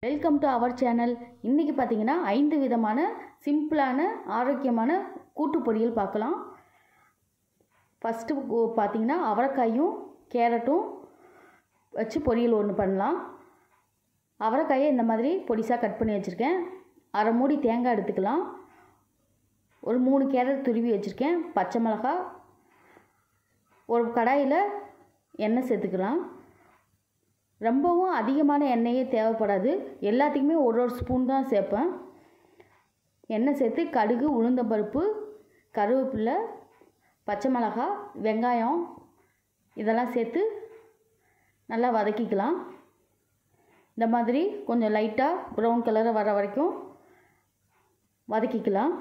Welcome to our channel. இன்றைக்கி பார்த்தீங்கன்னா 5 விதமான சிம்பிளான ஆரோக்கியமான கூட்டு பொரியல் பார்க்கலாம். ஃபஸ்ட்டு பார்த்தீங்கன்னா அவரைக்காயும் கேரட்டும் வச்சு பொரியல் ஒன்று பண்ணலாம். அவரைக்காயை இந்த மாதிரி பொடிசாக கட் பண்ணி வச்சுருக்கேன். அரை மூடி தேங்காய் எடுத்துக்கலாம். ஒரு 3 கேரட் துருவி வச்சுருக்கேன். பச்சை மிளகாய், ஒரு கடாயில் எண்ணெய் சேர்த்துக்கலாம். ரொம்பவும் அதிகமான எண்ணெயே தேவைப்படாது. எல்லாத்துக்குமே ஒரு ஸ்பூன் தான் சேர்ப்பேன். எண்ணெய் சேர்த்து கடுகு, உளுந்தம்பருப்பு, கருவேப்பிலை, பச்சை மிளகாய், வெங்காயம் இதெல்லாம் சேர்த்து நல்லா வதக்கிக்கலாம். இந்த மாதிரி கொஞ்சம் லைட்டாக ப்ரௌன் கலரை வர வரைக்கும் வதக்கிக்கலாம்.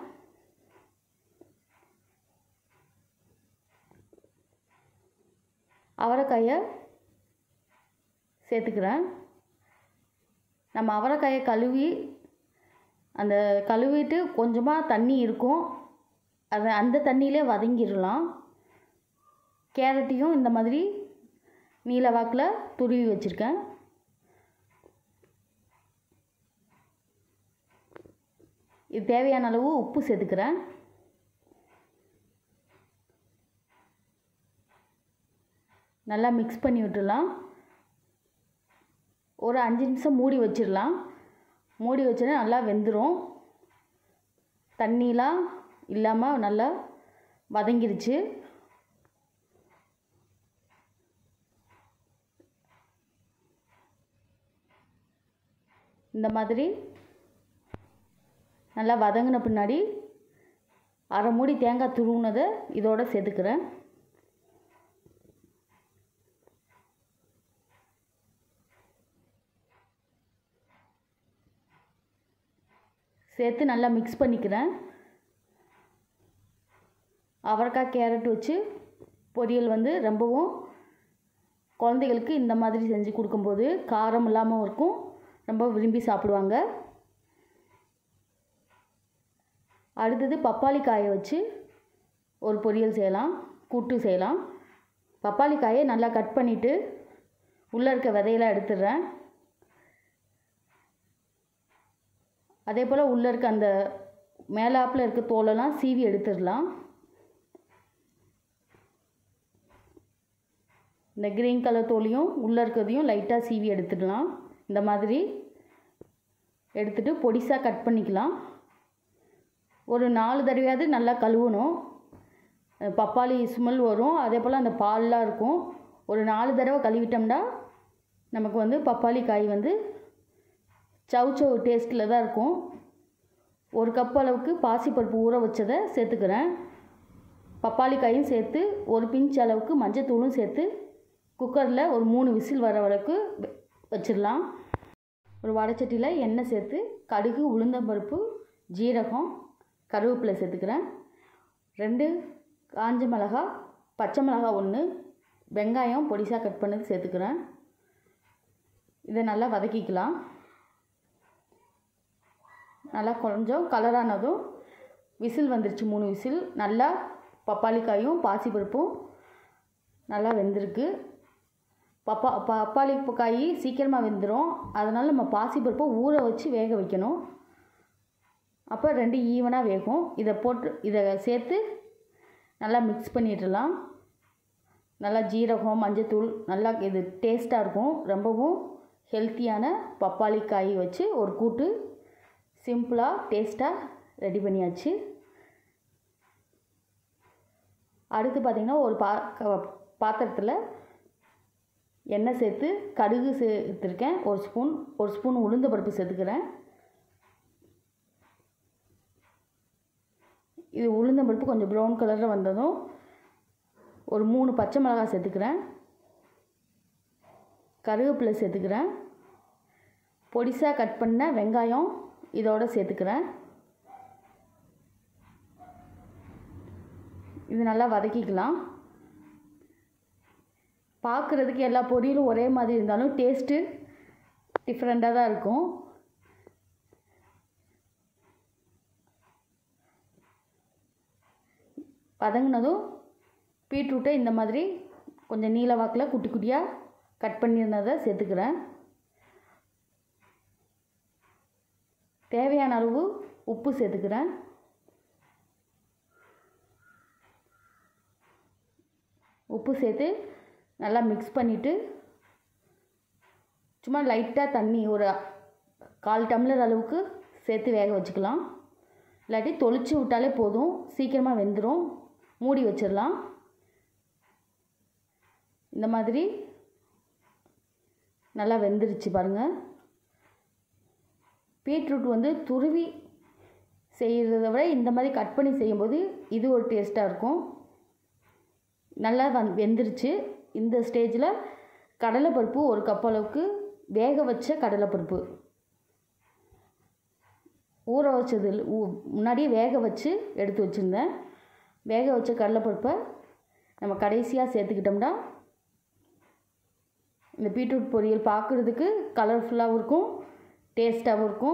அவரைக்காயை சேர்த்துக்கிறேன். நம்ம அவரைக்காயை கழுவிட்டு கொஞ்சமாக தண்ணி இருக்கும், அந்த தண்ணியிலே வதங்கிடலாம். கேரட்டையும் இந்த மாதிரி நீல வாக்கில் துருவி வச்சுருக்கேன். இது தேவையான அளவு உப்பு சேர்த்துக்கிறேன். நல்லா மிக்ஸ் பண்ணி விட்டுடலாம். ஒரு 5 நிமிஷம் மூடி வச்சிடலாம். மூடி வச்சோன்னா நல்லா வெந்துடும். தண்ணிலாம் இல்லாமல் நல்லா வதங்கிருச்சு. இந்த மாதிரி நல்லா வதங்கின பின்னாடி அரை மூடி தேங்காய் துருவுனதை இதோட சேர்த்துக்கிறேன். சேர்த்து நல்லா மிக்ஸ் பண்ணிக்கிறேன். அவரைக்காய் கேரட் வச்சு பொரியல் ரொம்பவும் குழந்தைகளுக்கு இந்த மாதிரி செஞ்சு கொடுக்கும்போது காரம் இல்லாமல் இருக்கும், ரொம்ப விரும்பி சாப்பிடுவாங்க. அடுத்தது பப்பாளி காயை வச்சு ஒரு பொரியல் செய்யலாம், கூட்டு செய்யலாம். பப்பாளி காயை நல்லா கட் பண்ணிவிட்டு உள்ளே இருக்க விதையெல்லாம் எடுத்துடுறேன். அதே போல் உள்ளே இருக்க அந்த மேலாப்பில் இருக்க தோலெல்லாம் சீவி எடுத்துடலாம். இந்த க்ரீன் கலர் தோலையும் உள்ளே இருக்கிறதையும் லைட்டாக சீவி எடுத்துடலாம். இந்த மாதிரி எடுத்துகிட்டு பொடிசாக கட் பண்ணிக்கலாம். ஒரு 4 தடவையாவது நல்லா கழுவணும். பப்பாளி ஸ்மெல் வரும், அதே போல் அந்த பால்லாம் இருக்கும். ஒரு 4 தடவை கழுவிட்டோம்னா நமக்கு பப்பாளி காய் சவ் டேஸ்ட்டில் தான் இருக்கும். ஒரு கப் அளவுக்கு பாசிப்பருப்பு ஊற வச்சதை சேர்த்துக்கிறேன். பப்பாளி காயும் சேர்த்து ஒரு பிஞ்ச் அளவுக்கு மஞ்சத்தூளும் சேர்த்து குக்கரில் ஒரு 3 விசில் வர வரைக்கும் வச்சிடலாம். ஒரு வடைச்சட்டியில் எண்ணெய் சேர்த்து கடுகு, உளுந்தம்பருப்பு, ஜீரகம், கருவேப்பிலை சேர்த்துக்கிறேன். 2 காஞ்ச மிளகாய், பச்சை மிளகாய் 1, வெங்காயம் பொடிசாக கட் பண்ணது சேர்த்துக்கிறேன். இதை நல்லா வதக்கிக்கலாம். நல்லா கொஞ்சம் கலரானதும் விசில் வந்துருச்சு, 3 விசில். நல்லா பப்பாளிக்காயும் பாசிப்பருப்பும் நல்லா வெந்திருக்கு. பப்பாளி காய் சீக்கிரமாக வெந்துடும், அதனால் நம்ம பாசிப்பருப்பை ஊற வச்சு வேக வைக்கணும். அப்போ 2 ஈவனாக வேகும். இதை சேர்த்து நல்லா மிக்ஸ் பண்ணிடலாம். நல்லா ஜீரகம், மஞ்சத்தூள் நல்லா இது டேஸ்ட்டாக இருக்கும். ரொம்பவும் ஹெல்த்தியான பப்பாளி காய் வச்சு ஒரு கூட்டு சிம்பிளாக டேஸ்ட்டாக ரெடி பண்ணியாச்சு. அடுத்து பார்த்திங்கன்னா ஒரு பாத்திரத்தில் எண்ணெய் சேர்த்து கடுகு சேர்த்துருக்கேன். ஒரு ஸ்பூன் உளுந்த பருப்பு சேர்த்துக்கிறேன். இது உளுந்த பருப்பு கொஞ்சம் ப்ரௌன் கலரில் வந்ததும் ஒரு 3 பச்சை மிளகாய் சேர்த்துக்கிறேன். கருவேப்பிலை சேர்த்துக்கிறேன். பொடிசாக கட் பண்ண வெங்காயம் இதோட சேர்த்துக்கிறேன். இது நல்லா வதக்கிக்கலாம். பார்க்குறதுக்கு எல்லா பொரியலும் ஒரே மாதிரி இருந்தாலும் டேஸ்ட்டு டிஃப்ரெண்ட்டாக தான் இருக்கும். வதங்கினதும் பீட்ரூட்டை இந்த மாதிரி கொஞ்சம் நீல வாக்கில் குட்டி குட்டியாக கட் பண்ணியிருந்ததை சேர்த்துக்கிறேன். தேவையான அளவு உப்பு சேர்த்துக்கிறேன். உப்பு சேர்த்து நல்லா மிக்ஸ் பண்ணிவிட்டு சும்மா லைட்டாக தண்ணி ஒரு 1/4 டம்ளர் அளவுக்கு சேர்த்து வேக வச்சுக்கலாம். இல்லாட்டி தொளிச்சு விட்டாலே போதும், சீக்கிரமாக வெந்துடும். மூடி வச்சிடலாம். இந்த மாதிரி நல்லா வெந்துருச்சு பாருங்கள். பீட்ரூட் வந்து துருவி செய்கிறத விட இந்த மாதிரி கட் பண்ணி செய்யும்போது இது ஒரு டேஸ்ட்டாக இருக்கும். நல்லா வெந்துருச்சு. இந்த ஸ்டேஜில் கடலைப்பருப்பு 1 கப் அளவுக்கு வேக வச்ச கடலைப்பருப்பு, ஊற வச்சது முன்னாடியே வேக வச்சு எடுத்து வச்சுருந்தேன். வேக வச்ச கடலைப்பருப்பை நம்ம கடைசியாக சேர்த்துக்கிட்டோம்னா இந்த பீட்ரூட் பொரியல் பார்க்குறதுக்கு கலர்ஃபுல்லாகவும் இருக்கும், டேஸ்ட்டாகவும் இருக்கும்.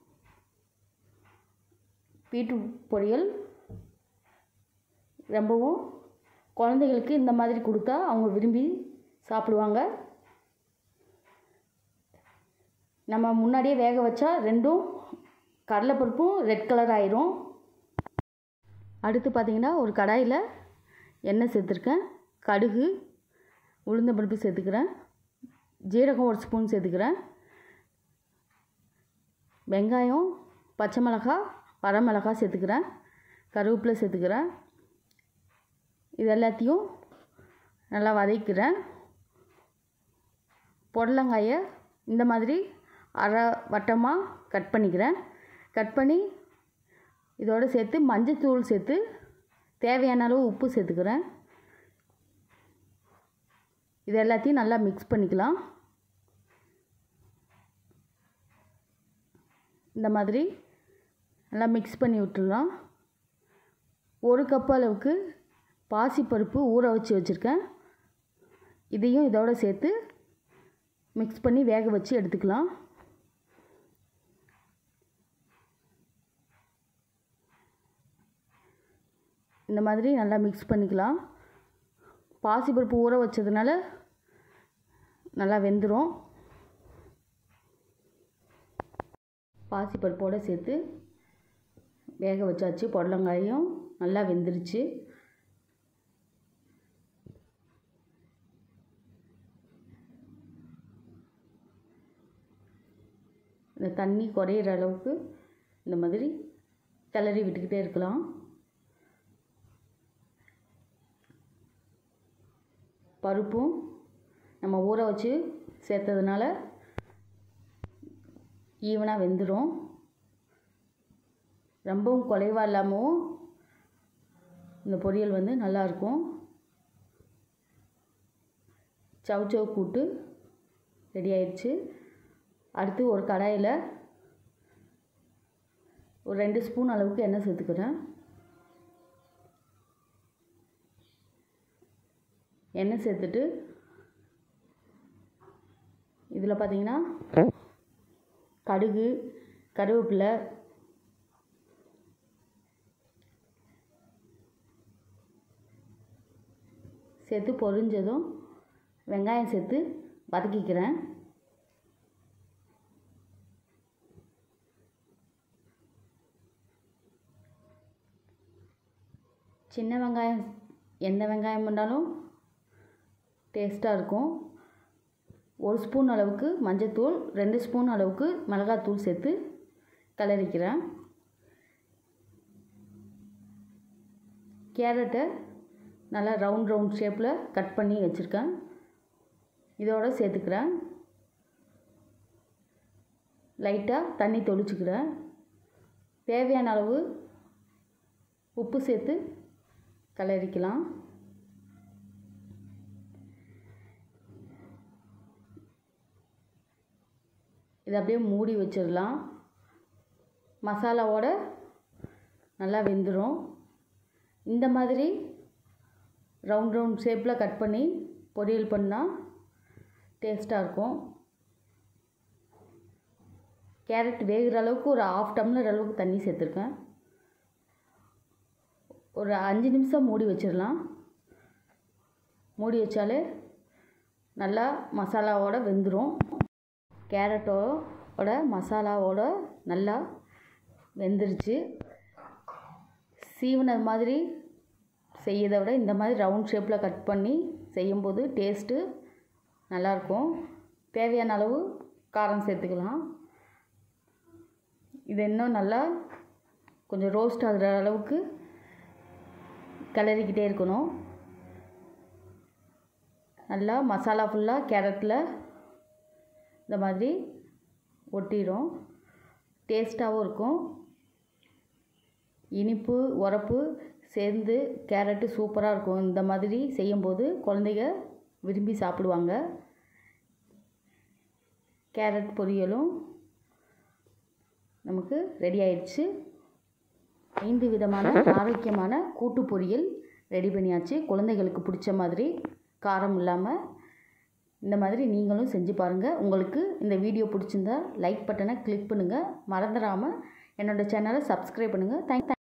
பீட்ரூட் பொரியல் ரொம்பவும் குழந்தைகளுக்கு இந்த மாதிரி கொடுத்தா அவங்க விரும்பி சாப்பிடுவாங்க. நம்ம முன்னாடியே வேக வச்சா ரெண்டும் கடலைப்பருப்பும் ரெட் கலர் ஆயிரும். அடுத்து பார்த்திங்கன்னா ஒரு கடாயில் எண்ணெய் சேர்த்துருக்கேன். கடுகு, உளுந்தம்பருப்பு சேர்த்துக்கிறேன். ஜீரகம் 1 ஸ்பூன் சேர்த்துக்கிறேன். வெங்காயம், பச்சை மிளகாய், வரமிளகாய் சேர்த்துக்கிறேன். கருவேப்பிலை சேர்த்துக்கிறேன். இது எல்லாத்தையும் நல்லா வதக்கிறேன். புடலங்காயை இந்த மாதிரி அரை வட்டமாக கட் பண்ணிக்கிறேன். கட் பண்ணி இதோடு சேர்த்து மஞ்சள்தூள் சேர்த்து தேவையான அளவு உப்பு சேர்த்துக்கிறேன். இது எல்லாத்தையும் நல்லா மிக்ஸ் பண்ணிக்கலாம். இந்த மாதிரி நல்லா மிக்ஸ் பண்ணி விட்டுடலாம். 1 கப் அளவுக்கு பாசிப்பருப்பு ஊற வச்சுருக்கேன். இதையும் இதோடு சேர்த்து மிக்ஸ் பண்ணி வேக வச்சு எடுத்துக்கலாம். இந்த மாதிரி நல்லா மிக்ஸ் பண்ணிக்கலாம். பாசிப்பருப்பு ஊற வச்சதுனால நல்லா வெந்துடும். பாசிப்பருப்போடு சேர்த்து வேக வச்சாச்சு. புடலங்காயும் நல்லா வெந்துருச்சு. இந்த தண்ணி குறையிற அளவுக்கு இந்த மாதிரி கிளறி விட்டுக்கிட்டே இருக்கலாம். பருப்பும் நம்ம ஊற வச்சு சேர்த்ததுனால ஈவனாக வெந்துடும். ரொம்பவும் குலைவாக இல்லாமல் இந்த பொரியல் வந்து நல்லாயிருக்கும். சவுச்சவு கூட்டு ரெடி ஆயிடுச்சு. அடுத்து ஒரு கடாயில் ஒரு 2 ஸ்பூன் அளவுக்கு எண்ணெய் சேர்த்துக்கிறேன். எண்ணெய் சேர்த்துட்டு இதில் பார்த்திங்கன்னா கடுகு, கருவேப்பிலை, சேர்த்து பொரிஞ்சதும் வெங்காயம் சேர்த்து வதக்கிக்கிறேன். சின்ன வெங்காயம் எந்த வெங்காயம் பண்ணாலும் டேஸ்ட்டாக இருக்கும். 1 ஸ்பூன் அளவுக்கு மஞ்சள்தூள், 2 ஸ்பூன் அளவுக்கு மிளகாத்தூள் சேர்த்து கிளறிக்கிறேன். கேரட்டை நல்லா ரவுண்ட் ஷேப்பில் கட் பண்ணி வச்சுருக்கேன். இதோடு சேர்த்துக்கிறேன். லைட்டாக தண்ணி தெளிச்சுக்கிறேன். தேவையான அளவு உப்பு சேர்த்து கிளறிக்கலாம். இதை அப்படியே மூடி வச்சிடலாம். மசாலாவோட நல்லா வெந்துடும். இந்த மாதிரி ரவுண்ட் ஷேப்பில் கட் பண்ணி பொரியல் பண்ணால் டேஸ்ட்டாக இருக்கும். கேரட் வேகிற அளவுக்கு ஒரு 1/2 டம்ளர் அளவுக்கு தண்ணி சேர்த்துருக்கேன். ஒரு 5 நிமிஷம் மூடி வச்சிடலாம். மூடி வச்சாலே நல்லா மசாலாவோட வெந்துடும். கேரட்டோட மசாலாவோட நல்லா வெந்துருச்சு. சீவனது மாதிரி செய்யறதை விட இந்த மாதிரி ரவுண்ட் ஷேப்பில் கட் பண்ணி செய்யும்போது டேஸ்ட்டு நல்லாயிருக்கும். தேவையான அளவு காரம் சேர்த்துக்கலாம். இது இன்னும் நல்லா கொஞ்சம் ரோஸ்ட் ஆகிற அளவுக்கு கிளறிக்கிட்டே இருக்கணும். நல்லா மசாலா ஃபுல்லாக கேரட்டில் இந்த மாதிரி ஒட்டிடும். டேஸ்ட்டாகவும் இருக்கும். இனிப்பு உரப்பு சேர்ந்து கேரட்டு சூப்பராக இருக்கும். இந்த மாதிரி செய்யும்போது குழந்தைங்க விரும்பி சாப்பிடுவாங்க. கேரட் பொரியலும் நமக்கு ரெடி ஆயிடுச்சு. 5 விதமான ஆரோக்கியமான கூட்டு பொரியல் ரெடி பண்ணியாச்சு. குழந்தைகளுக்கு பிடிச்ச மாதிரி காரம் இல்லாமல் இந்த மாதிரி நீங்களும் செஞ்சு பாருங்கள். உங்களுக்கு இந்த வீடியோ பிடிச்சிருந்தா லைக் பட்டனை கிளிக் பண்ணுங்கள். மறந்துடாமல் என்னோடய சேனலை சப்ஸ்கிரைப் பண்ணுங்கள். தேங்க்யூ.